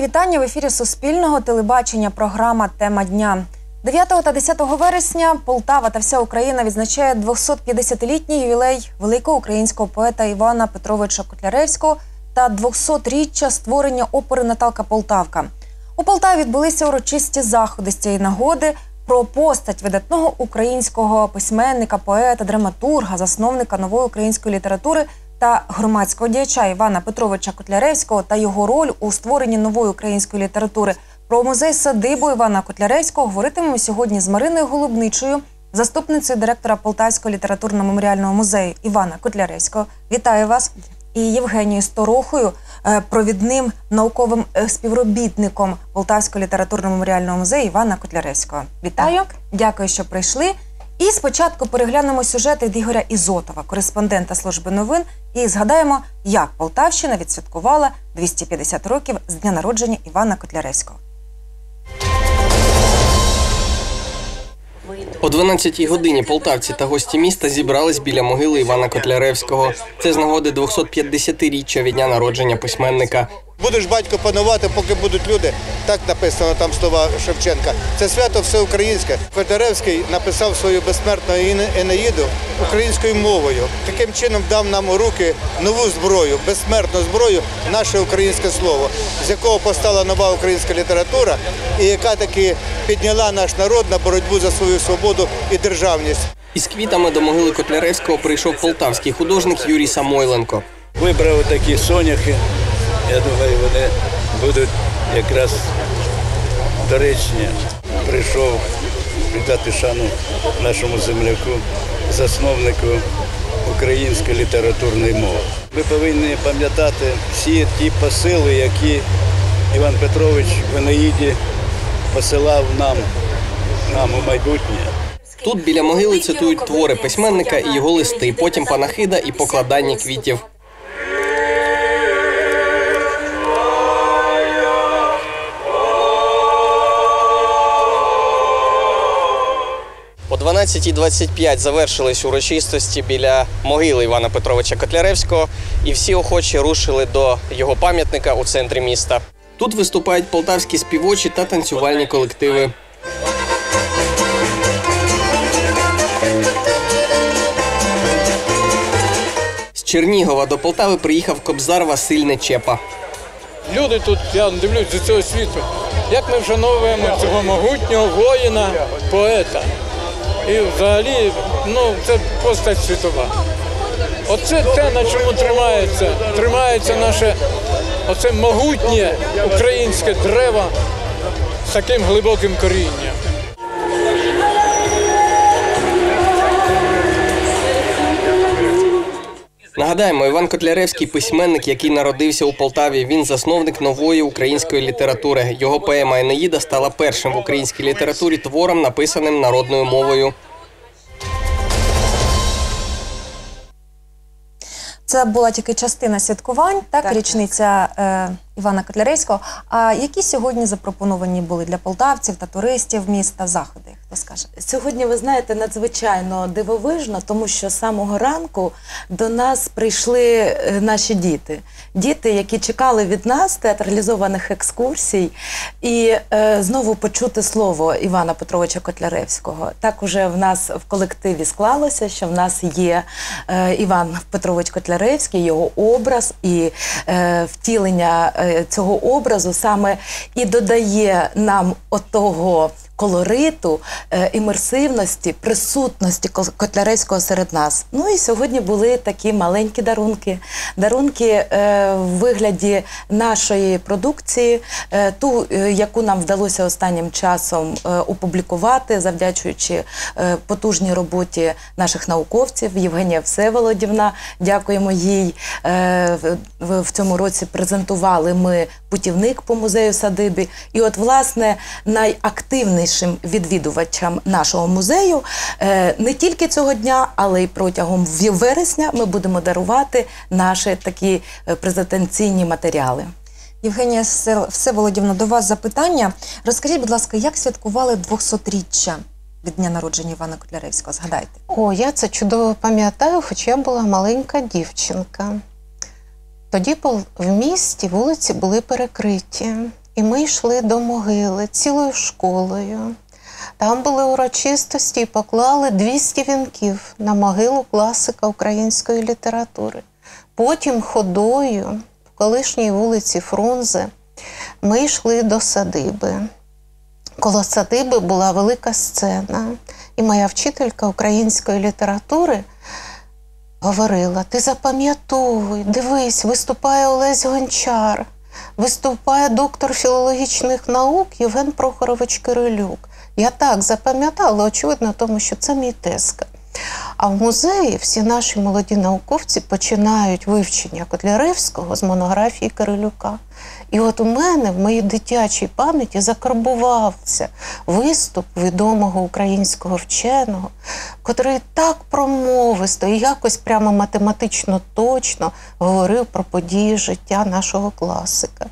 вітання в ефірі Суспільного телебачення, програма «Тема дня». 9 та 10 вересня Полтава та вся Україна відзначає 250-літній ювілей великого українського поета Івана Петровича Котляревського та 200-річчя створення опери «Наталка Полтавка». У Полтаві відбулися урочисті заходи з цієї нагоди. Про постать видатного українського письменника, поета, драматурга, засновника нової української літератури та громадського діяча Івана Петровича Котляревського та його роль у створенні нової української літератури. Про музей-садибу Івана Котляревського говоритимемо сьогодні з Мариною Голубничою, заступницею директора Полтавського літературно-меморіального музею Івана Котляревського. Вітаю вас! І Євгенією Сторохою, провідним науковим співробітником Полтавського літературно-меморіального музею Івана Котляревського. Вітаю! Дякую, що прийшли. І спочатку переглянемо сюжет від Ігоря Ізотова, кореспондента служби новин, і згадаємо, як Полтавщина відсвяткувала 250 років з дня народження Івана Котляревського. О 12-й годині полтавці та гості міста зібрались біля могили Івана Котляревського. Це з нагоди 250-річчя від дня народження письменника. Будеш, батько, панувати, поки будуть люди. Так написано там слова Шевченка. Це свято всеукраїнське. Котляревський написав свою безсмертну Енеїду українською мовою. Таким чином дав нам у руки нову зброю, безсмертну зброю, наше українське слово, з якого постала нова українська література і яка таки підняла наш народ на боротьбу за свою свободу і державність. Із квітами до могили Котляревського прийшов полтавський художник Юрій Самойленко. Вибрав такі соняхи. Я думаю, вони будуть якраз доречні. Прийшов віддати шану нашому земляку, засновнику української літературної мови. Ми повинні пам'ятати всі ті посили, які Іван Петрович в Енеїді посилав нам у майбутнє. Тут біля могили цитують твори письменника і його листи, потім панахида і покладання квітів. О 12:25 завершились урочистості біля могили Івана Петровича Котляревського, і всі охочі рушили до його пам'ятника у центрі міста. Тут виступають полтавські співочі та танцювальні колективи. З Чернігова до Полтави приїхав кобзар Василь Нечепа. Люди тут, я дивлюсь, з цього світу, як ми вшановуємо цього могутнього воїна, поета. І взагалі, це постать світова. Оце те, на чому тримається наше оце могутнє українське дерево з таким глибоким корінням. Нагадаємо, Іван Котляревський – письменник, який народився у Полтаві. Він засновник нової української літератури. Його поема «Енеїда» стала першим в українській літературі твором, написаним народною мовою. Це була тільки частина святкувань, так, річниця Івана Котляревського. А які сьогодні запропоновані були для полтавців та туристів міста заходи? Хто скаже? Сьогодні, ви знаєте, надзвичайно дивовижно, тому що з самого ранку до нас прийшли наші діти. Діти, які чекали від нас театралізованих екскурсій і знову почути слово Івана Петровича Котляревського. Так уже в нас в колективі склалося, що в нас є Іван Петрович Котляревський, його образ і втілення цього образу саме і додає нам отого колориту, імерсивності, присутності Котляревського серед нас. Ну і сьогодні були такі маленькі дарунки. Дарунки в вигляді нашої продукції, ту, яку нам вдалося останнім часом опублікувати, завдячуючи потужній роботі наших науковців. Євгенія Всеволодівна, дякуємо їй. В цьому році презентували ми путівник по музею-садибі. І от, власне, найактивнішим відвідувачам нашого музею не тільки цього дня, але й протягом вересня ми будемо дарувати наші такі презентаційні матеріали. Євгенія Всеволодівна, до вас запитання. Розкажіть, будь ласка, як святкували 200-річчя від дня народження Івана Котляревського? Згадайте. О, я це чудово пам'ятаю, хоч я була маленька дівчинка. Тоді в місті вулиці були перекриті. і ми йшли до могили цілою школою. Там були урочистості і поклали 200 вінків на могилу класика української літератури. Потім ходою по колишній вулиці Фрунзе ми йшли до садиби. Коло садиби була велика сцена, і моя вчителька української літератури говорила: ти запам'ятовуй, дивись, виступає Олесь Гончар, виступає доктор філологічних наук Євген Прохорович Кирилюк. Я так запам'ятала, очевидно, тому що це мій тезка. А в музеї всі наші молоді науковці починають вивчення Котляревського з монографії Кирилюка. І от у мене, в моїй дитячій пам'яті, закарбувався виступ відомого українського вченого, котрий так промовисто і якось прямо математично точно говорив про події життя нашого класика.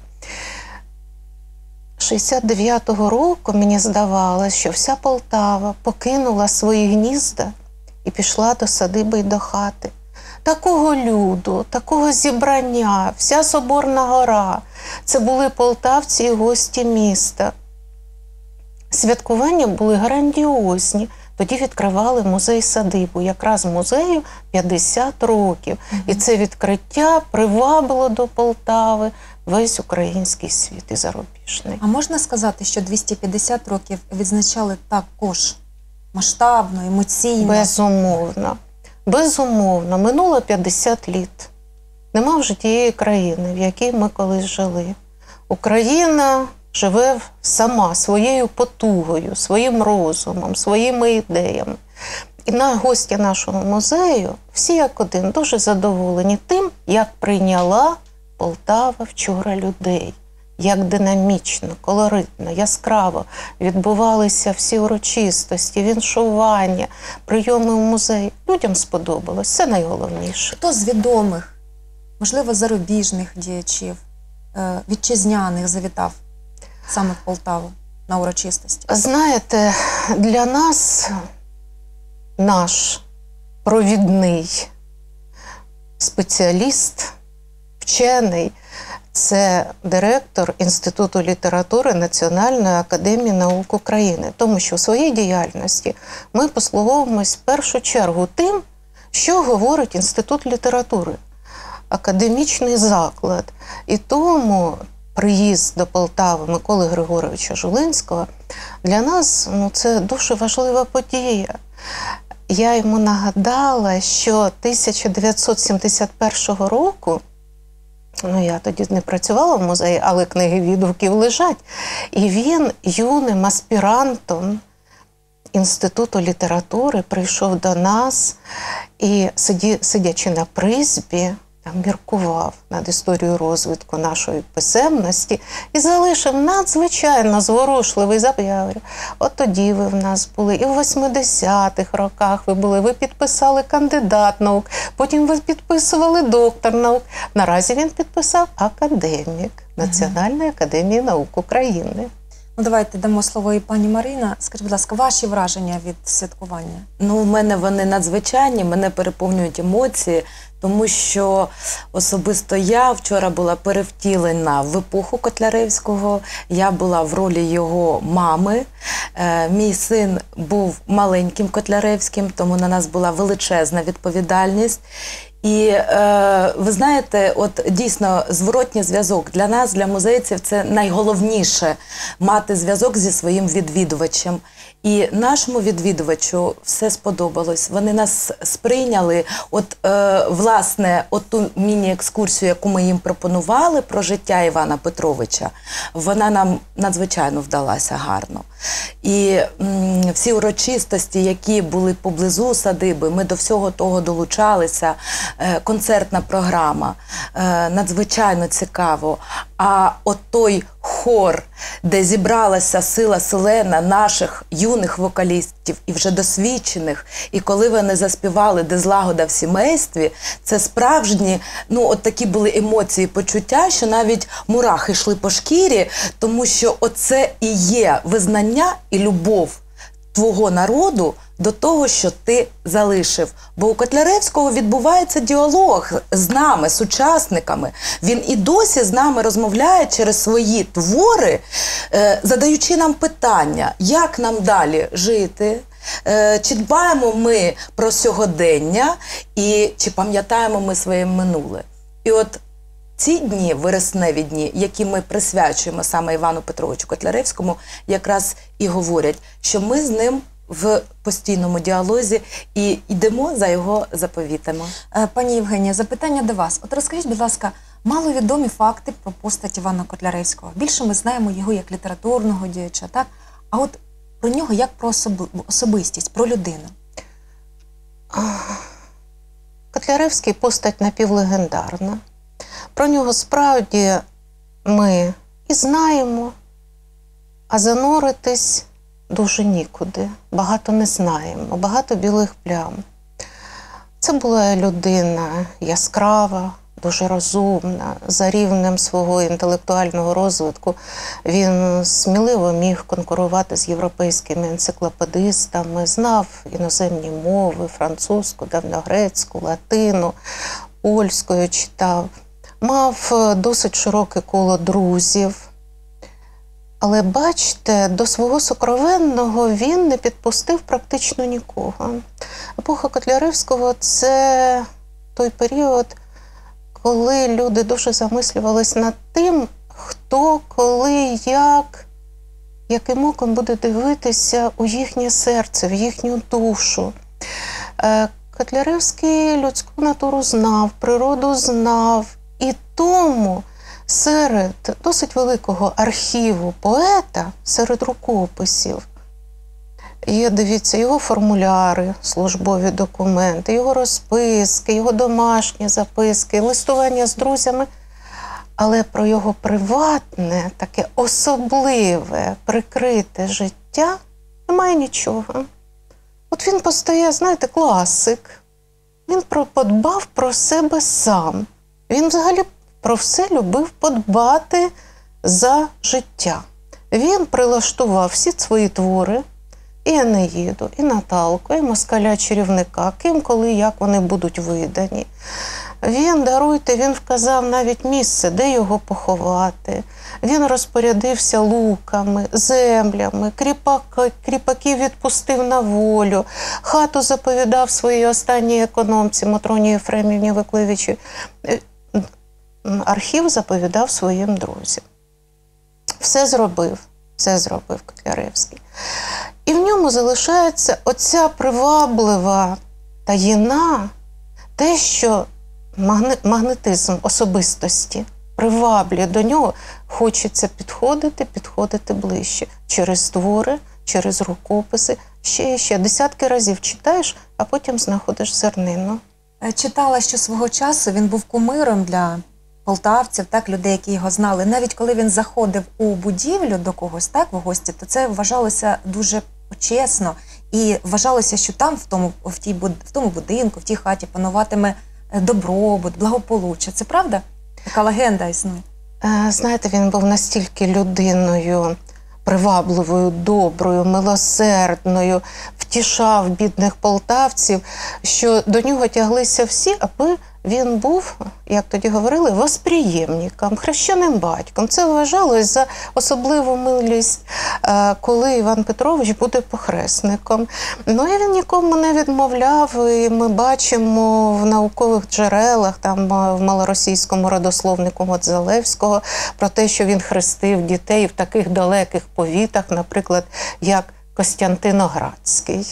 69-го року мені здавалось, що вся Полтава покинула свої гнізда і пішла до садиби й до хати. Такого люду, такого зібрання, вся Соборна гора – це були полтавці і гості міста. Святкування були грандіозні. Тоді відкривали музей-садибу, якраз музею 50 років. І це відкриття привабило до Полтави весь український світ і зарубіжний. А можна сказати, що 250 років відзначали також масштабно, емоційно? Безумовно. Безумовно. Минуло 50 літ. Нема вже тієї країни, в якій ми колись жили. Україна живе сама своєю потугою, своїм розумом, своїми ідеями. І гості нашого музею, всі як один, дуже задоволені тим, як прийняла Полтава вчора людей. Як динамічно, колоритно, яскраво відбувалися всі урочистості, віншування, прийоми в музеї. Людям сподобалось, це найголовніше. Хто з відомих, можливо, зарубіжних діячів, вітчизняних завітав саме в Полтаву на урочистості? Знаєте, для нас наш провідний спеціаліст, вчений, це директор Інституту літератури Національної академії наук України. Тому що у своїй діяльності ми послуговуємось в першу чергу тим, що говорить Інститут літератури, академічний заклад. І тому приїзд до Полтави Миколи Григоровича Жулинського для нас це дуже важлива подія. Я йому нагадала, що 1971 року, я тоді не працювала в музеї, але книги відгуків лежать. І він юним аспірантом Інституту літератури прийшов до нас і, сидячи на призбі, міркував над історією розвитку нашої писемності і залишив надзвичайно зворушливий запит. Я говорю: от тоді ви в нас були, і в 80-х роках ви були, ви підписали кандидат наук, потім ви підписували доктор наук. Наразі він підписав академік Національної академії наук України. Давайте дамо слово і пані Марина. Скажіть, будь ласка, ваші враження від святкування? У мене вони надзвичайні, мене переповнюють емоції, тому що особисто я вчора була перевтілена в епоху Котляревського, я була в ролі його мами. Мій син був маленьким Котляревським, тому на нас була величезна відповідальність. І ви знаєте, от дійсно зворотній зв'язок для нас, для музейців, це найголовніше – мати зв'язок зі своїм відвідувачем. І нашому відвідувачу все сподобалось. Вони нас сприйняли, власне, ту міні-екскурсію, яку ми їм пропонували про життя Івана Петровича, вона нам надзвичайно вдалася гарно. І всі урочистості, які були поблизу садиби, ми до всього того долучалися. Концертна програма, надзвичайно цікаво. А той хор, де зібралася сила селена наших юних вокалістів і вже досвідчених, і коли вони заспівали «Де злагода в сімействі», це справжні, такі були емоції, почуття, що навіть мурахи йшли по шкірі, тому що оце і є визнання і любов твого народу до того, що ти залишив. Бо у Котляревського відбувається діалог з нами, сучасниками. Він і досі з нами розмовляє через свої твори, задаючи нам питання, як нам далі жити, чи дбаємо ми про сьогодення і чи пам'ятаємо ми своє минуле. І от ці дні, вересневі дні, які ми присвячуємо саме Івану Петровичу Котляревському, якраз і говорять, що ми з ним в постійному діалозі і йдемо за його заповітами. Пані Євгенія, запитання до вас. От розкажіть, будь ласка, маловідомі факти про постать Івана Котляревського. Більше ми знаємо його як літературного діяча, так? А от про нього як про особистість, про людину. Котляревський постать напівлегендарна. Про нього справді ми і знаємо, а зануритись дуже нікуди. Багато не знаємо, багато білих плям. Це була людина яскрава, дуже розумна, за рівнем свого інтелектуального розвитку. Він сміливо міг конкурувати з європейськими енциклопедистами, знав іноземні мови, французьку, давньогрецьку, латину, польською читав. Мав досить широке коло друзів. Але, бачите, до свого сокровенного він не підпустив практично нікого. Епоха Котляревського – це той період, коли люди дуже замислювались над тим, хто, коли, яким оком буде дивитися у їхнє серце, в їхню душу. Котляревський людську натуру знав, природу знав, і тому серед досить великого архіву поета, серед рукописів, є, дивіться, його формуляри, службові документи, його розписки, його домашні записки, листування з друзями. Але про його приватне, таке особливе, прикрите життя немає нічого. От він постає, знаєте, класик. Він подбав про себе сам. Він взагалі про все любив подбати за життя. Він прилаштував всі свої твори, і Енеїду, і Наталку, і Москаля-чарівника, ким, коли, як вони будуть видані. Він вказав навіть місце, де його поховати. Він розпорядився луками, землями, кріпаків відпустив на волю, хату заповідав своїй останній економці Мотроні Єфремівні Викливичі. Архів заповідав своїм друзям. Все зробив Котляревський. І в ньому залишається оця приваблива таїна, те, що магнетизм особистості приваблює до нього, хочеться підходити ближче. Через твори, через рукописи, ще десятки разів читаєш, а потім знаходиш зернину. Читала, що свого часу він був кумиром для полтавців, так, людей, які його знали. Навіть коли він заходив у будівлю до когось, так, в гості, то це вважалося дуже почесно. І вважалося, що там, в тому будинку, в тій хаті пануватиме добробут, благополуччя. Це правда? Така легенда існує. Знаєте, він був настільки людиною привабливою, доброю, милосердною, втішав бідних полтавців, що до нього тяглися всі, аби він був, як тоді говорили, восприємником, хрещеним батьком. Це вважалось за особливу милість, коли Іван Петрович буде похресником. Ну і він нікому не відмовляв, і ми бачимо в наукових джерелах, там в малоросійському родословнику Модзалевського, про те, що він хрестив дітей в таких далеких повітах, наприклад, як Костянтиноградський.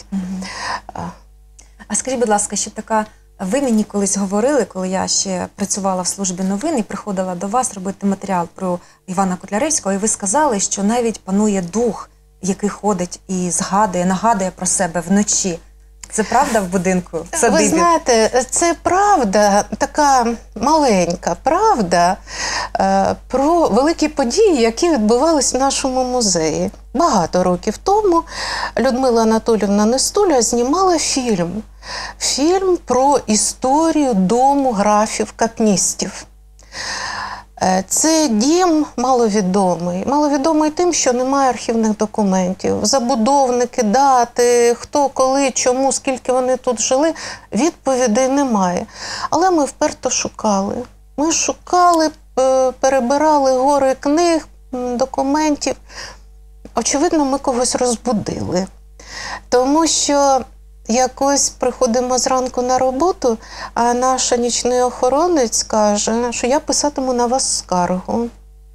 А скажіть, будь ласка, ще така... Ви мені колись говорили, коли я ще працювала в службі новин і приходила до вас робити матеріал про Івана Котляревського, і ви сказали, що навіть панує дух, який ходить і нагадує про себе вночі. Це правда в будинку? В садибі? Ви знаєте, це правда, така маленька правда про великі події, які відбувались в нашому музеї. Багато років тому Людмила Анатоліївна Нестуля знімала фільм. Фільм про історію дому графів-капністів. Це дім маловідомий. Маловідомий тим, що немає архівних документів. Забудовники, дати, хто, коли, чому, скільки вони тут жили, відповідей немає. Але ми вперто шукали. Ми шукали, перебирали гори книг, документів. Очевидно, ми когось розбудили. Тому що якось приходимо зранку на роботу, а наш нічний охоронець каже, що я писатиму на вас скаргу.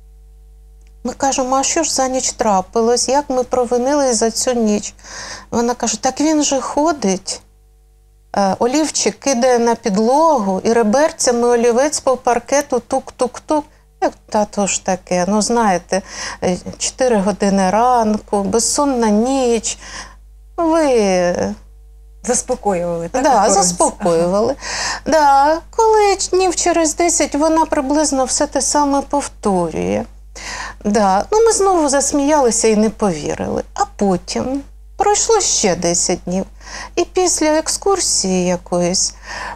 Ми кажемо, а що ж за ніч трапилось, як ми провинились за цю ніч? Вона каже, так він же ходить, олівчик кидає на підлогу і реберцями олівець по паркету тук-тук-тук. Та то ж таке, ну знаєте, 4 години ранку, безсонна ніч. Ви... Заспокоювали, так? Да, заспокоювали. Да, коли днів через 10 вона приблизно все те саме повторює. Да. Ну, ми знову засміялися і не повірили. А потім пройшло ще 10 днів. І після екскурсії якоїсь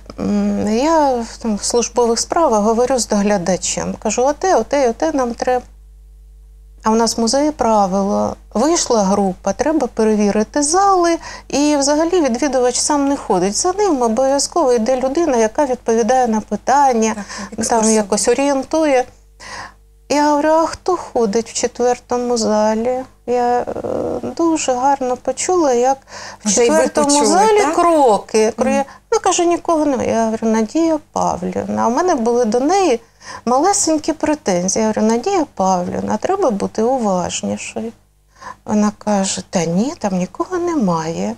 я в службових справах говорю з доглядачем. Кажу, оте нам треба. А в нас в музеї правило. Вийшла група, треба перевірити зали, і взагалі відвідувач сам не ходить. За ним обов'язково йде людина, яка відповідає на питання, там якось орієнтує. Я говорю, а хто ходить в 4-му залі? Я дуже гарно почула, як в 4-му залі так? Кроки. Ну, каже, нікого немає. Я говорю, Надія Павлівна. А в мене були до неї малесенькі претензії. Я говорю, Надія Павлівна, треба бути уважнішою. Вона каже, та ні, там нікого немає.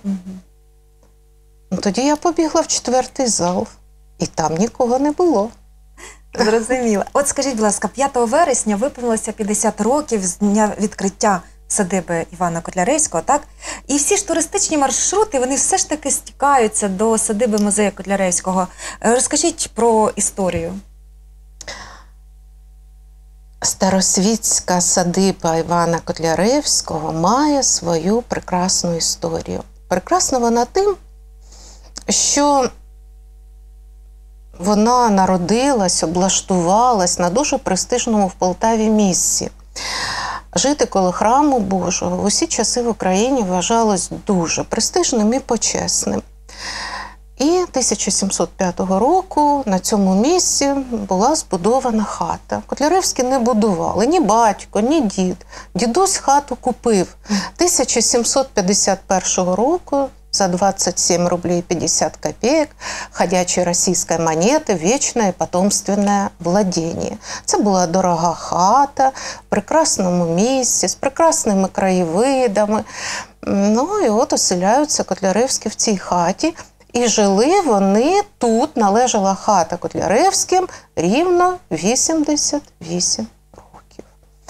Ну, тоді я побігла в 4-й зал, і там нікого не було. Зрозуміло. От скажіть, будь ласка, 5 вересня виповнилося 50 років з дня відкриття садиби Івана Котляревського, так? І всі ж туристичні маршрути, вони все ж таки стікаються до садиби музею Котляревського. Розкажіть про історію. Старосвітська садиба Івана Котляревського має свою прекрасну історію. Прекрасна вона тим, що вона народилась, облаштувалась на дуже престижному в Полтаві місці. Жити коло храму Божого в усі часи в Україні вважалось дуже престижним і почесним. І 1705 року на цьому місці була збудована хата. Котляревські не будували, ні батько, ні дід. Дідусь хату купив 1751 року за 27 рублей 50 копеек ходячей российской монеты «Вечное потомственное владение». Це була дорога хата в прекрасному місці, з прекрасними краєвидами. Ну і от оселяються Котляревські в цій хаті. І жили вони тут, належала хата Котляревським рівно 88 років.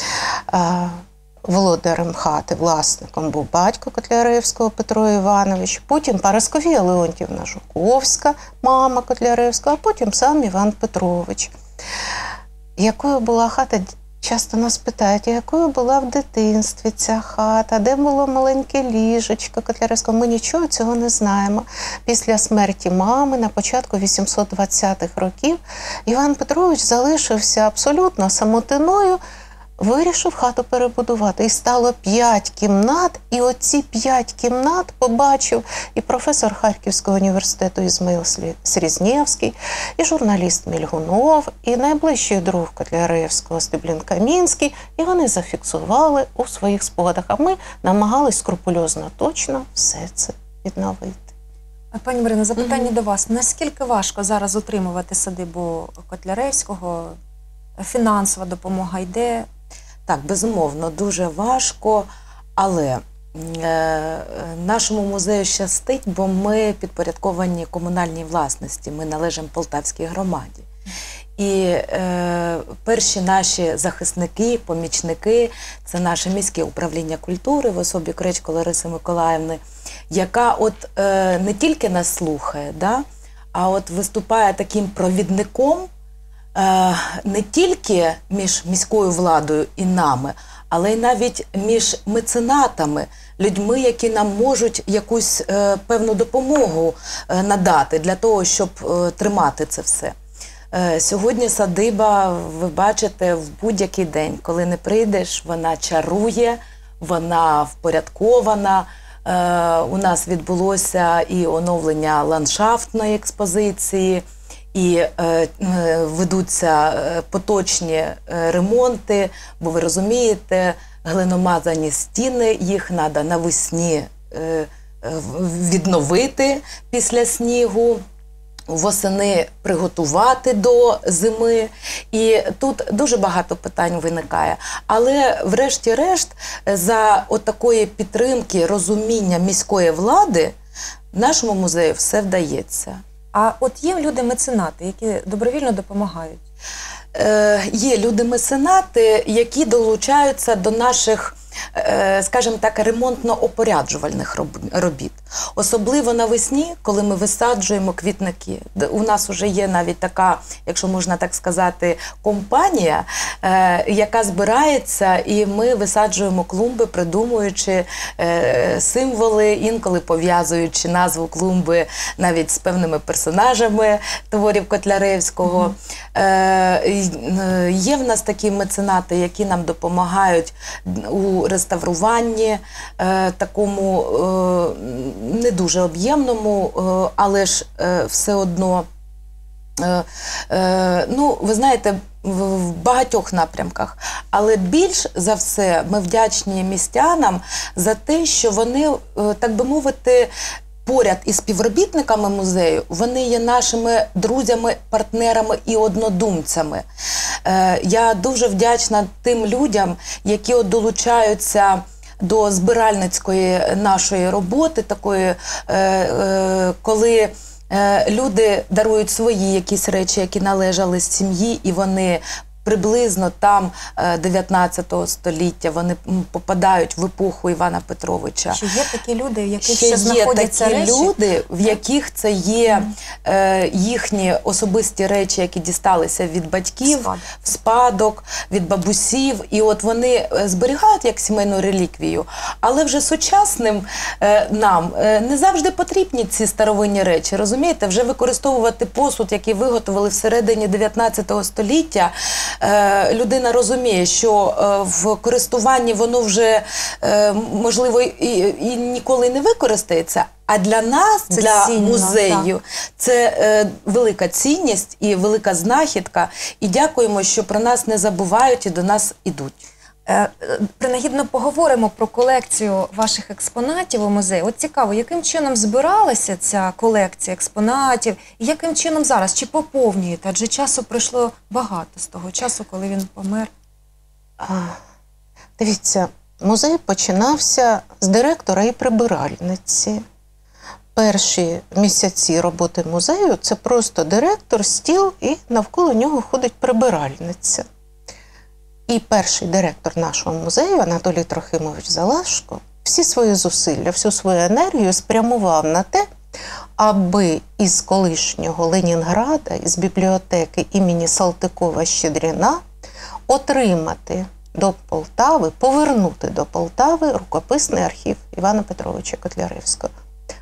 Володарем хати, власником був батько Котляревського Петро Іванович, потім Парасковія Леонтівна Жуковська, мама Котляревського, а потім сам Іван Петрович. Якою була хата? Часто нас питають, якою була в дитинстві ця хата, де було маленьке ліжечко Котляревського. Ми нічого цього не знаємо. Після смерті мами на початку 820-х років Іван Петрович залишився абсолютно самотиною, вирішив хату перебудувати. І стало 5 кімнат, і оці 5 кімнат побачив і професор Харківського університету Ізмаїл Срізнєвський, і журналіст Мільгунов, і найближчий друг Котляревського Стеблін Камінський, і вони зафіксували у своїх спогадах. А ми намагались скрупульозно точно все це відновити. Пані Марино, запитання до вас. Наскільки важко зараз утримувати садибу Котляревського? Фінансова допомога йде? Так, безумовно, дуже важко, але нашому музею щастить, бо ми підпорядковані комунальній власності, ми належимо Полтавській громаді. І перші наші захисники, помічники – це наше міське управління культури в особі Кречко Лариси Миколаївни, яка от не тільки нас слухає, да, а от виступає таким провідником не тільки між міською владою і нами, але й навіть між меценатами, людьми, які нам можуть якусь певну допомогу надати для того, щоб тримати це все. Сьогодні садиба, ви бачите, в будь-який день, коли не прийдеш, вона чарує, вона впорядкована. У нас відбулося і оновлення ландшафтної експозиції, і ведуться поточні ремонти, бо ви розумієте, глиномазані стіни, їх треба навесні відновити після снігу, восени приготувати до зими. І тут дуже багато питань виникає. Але врешті-решт за отакої підтримки, розуміння міської влади нашому музею все вдається. А от є люди-меценати, які добровільно допомагають? Є люди-меценати, які долучаються до наших, скажімо так, ремонтно-опоряджувальних робіт. Особливо навесні, коли ми висаджуємо квітники. У нас вже є навіть така, якщо можна так сказати, компанія, яка збирається, і ми висаджуємо клумби, придумуючи символи, інколи пов'язуючи назву клумби навіть з певними персонажами творів Котляревського. Є в нас такі меценати, які нам допомагають у реставруванні, такому не дуже об'ємному, але ж все одно, ну, ви знаєте, в багатьох напрямках. Але більш за все ми вдячні містянам за те, що вони, так би мовити, поряд із співробітниками музею, вони є нашими друзями, партнерами і однодумцями. Я дуже вдячна тим людям, які долучаються до збиральницької нашої роботи, такої, коли люди дарують свої якісь речі, які належали з сім'ї, і вони приблизно там 19 століття, вони попадають в епоху Івана Петровича. Чи є такі люди, в яких ще знаходяться речі? Є такі люди, в яких це є їхні особисті речі, які дісталися від батьків, в спадок, від бабусів, і от вони зберігають як сімейну реліквію, але вже сучасним нам не завжди потрібні ці старовинні речі, розумієте? Вже використовувати посуд, який виготовили всередині 19 століття, людина розуміє, що в користуванні воно вже, можливо, і ніколи не використається, а для нас, це для цінно, музею, це велика цінність і велика знахідка. І дякуємо, що про нас не забувають і до нас ідуть. Принагідно поговоримо про колекцію ваших експонатів у музеї. От цікаво, яким чином збиралася ця колекція експонатів і яким чином зараз? Чи поповнюєте? Адже часу пройшло багато з того часу, коли він помер. Дивіться, музей починався з директора і прибиральниці. Перші місяці роботи музею – це просто директор, стіл і навколо нього ходить прибиральниця. І перший директор нашого музею, Анатолій Трохимович Залашко, всі свої зусилля, всю свою енергію спрямував на те, аби із колишнього Ленінграда, із бібліотеки імені Салтикова-Щедріна отримати до Полтави, повернути до Полтави рукописний архів Івана Петровича Котляревського.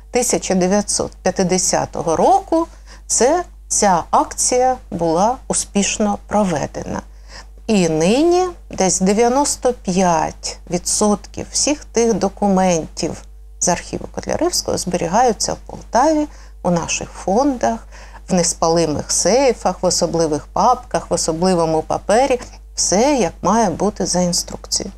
1950 року ця акція була успішно проведена. І нині десь 95% всіх тих документів з архіву Котляревського зберігаються в Полтаві, у наших фондах, в неспалимих сейфах, в особливих папках, в особливому папері. Все як має бути за інструкцією.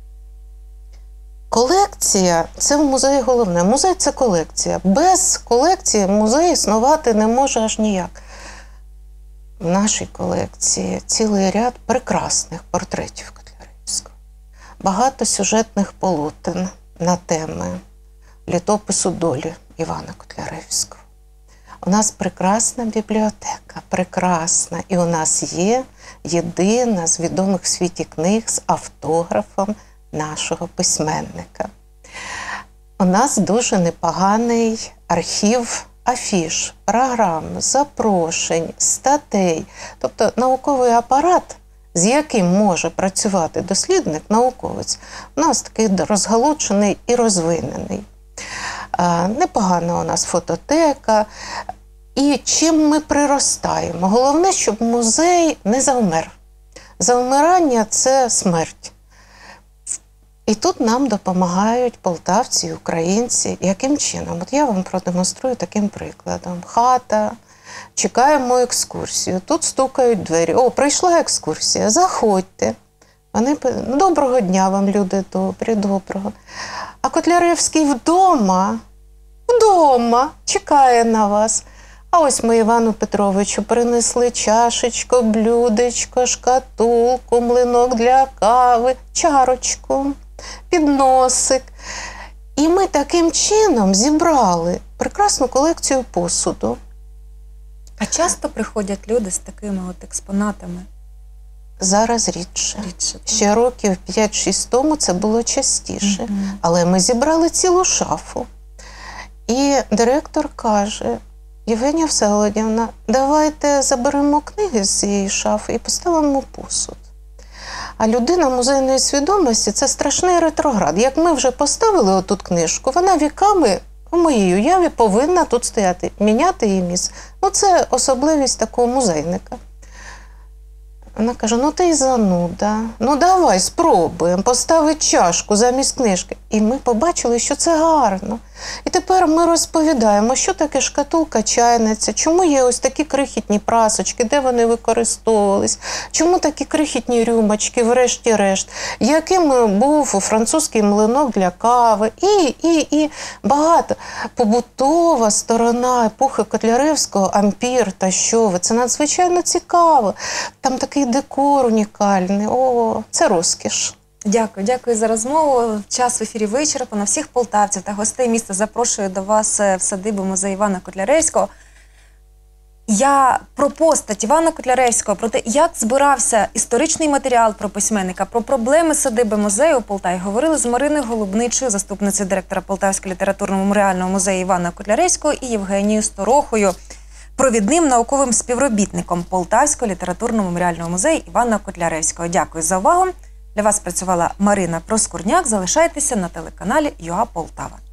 Колекція – це в музеї головне. Музей – це колекція. Без колекції музей існувати не може аж ніяк. В нашій колекції цілий ряд прекрасних портретів Котляревського. Багато сюжетних полотен на теми літопису долі Івана Котляревського. У нас прекрасна бібліотека, прекрасна. І у нас є єдина з відомих в світі книг з автографом нашого письменника. У нас дуже непоганий архів афіш, програм, запрошень, статей. Тобто науковий апарат, з яким може працювати дослідник, науковець, у нас такий розгалучений і розвинений. Непогана у нас фототека. і чим ми приростаємо. Головне, щоб музей не завмер. Завмирання – це смерть. І тут нам допомагають полтавці, українці. Яким чином? От я вам продемонструю таким прикладом. Хата, чекаємо екскурсію, тут стукають двері. О, прийшла екскурсія, заходьте. Вони, доброго дня вам, люди добрі, доброго. А Котляревський вдома чекає на вас. А ось ми Івану Петровичу принесли чашечку, блюдечко, шкатулку, млинок для кави, чарочку, підносик. І ми таким чином зібрали прекрасну колекцію посуду. А часто приходять люди з такими от експонатами? Зараз рідше. Рідше. Ще років 5-6 тому це було частіше. Але ми зібрали цілу шафу. І директор каже: Євгенія Всеволодівна, давайте заберемо книги з цієї шафи і поставимо посуд. А людина музейної свідомості – це страшний ретроград. Як ми вже поставили отут книжку, вона віками, в моїй уяві, повинна тут стояти, міняти її місце. Ну, це особливість такого музейника. Вона каже: ну ти й зануда, ну давай спробуємо поставити чашку замість книжки. І ми побачили, що це гарно. І тепер ми розповідаємо, що таке шкатулка чайниця, чому є ось такі крихітні прасочки, де вони використовувались, чому такі крихітні рюмочки, врешті-решт, яким був французький млинок для кави, і багато. Побутова сторона епохи Котляревського, ампір та що ви, це надзвичайно цікаво. Там такий декор унікальний, о, це розкіш. Дякую за розмову. Час в ефірі вичерпано. Всіх полтавців та гостей міста запрошую до вас в садибу музею Івана Котляревського. Я про постать Івана Котляревського, про те, як збирався історичний матеріал про письменника, про проблеми садиби музею у Полтаві говорили з Мариною Голубничою, заступницею директора Полтавського літературно-меморіального музею Івана Котляревського, і Євгенією Сторохою, провідним науковим співробітником Полтавського літературно-меморіального музею Івана Котляревського. Дякую за увагу. Для вас працювала Марина Проскурняк. Залишайтеся на телеканалі ЮА Полтава.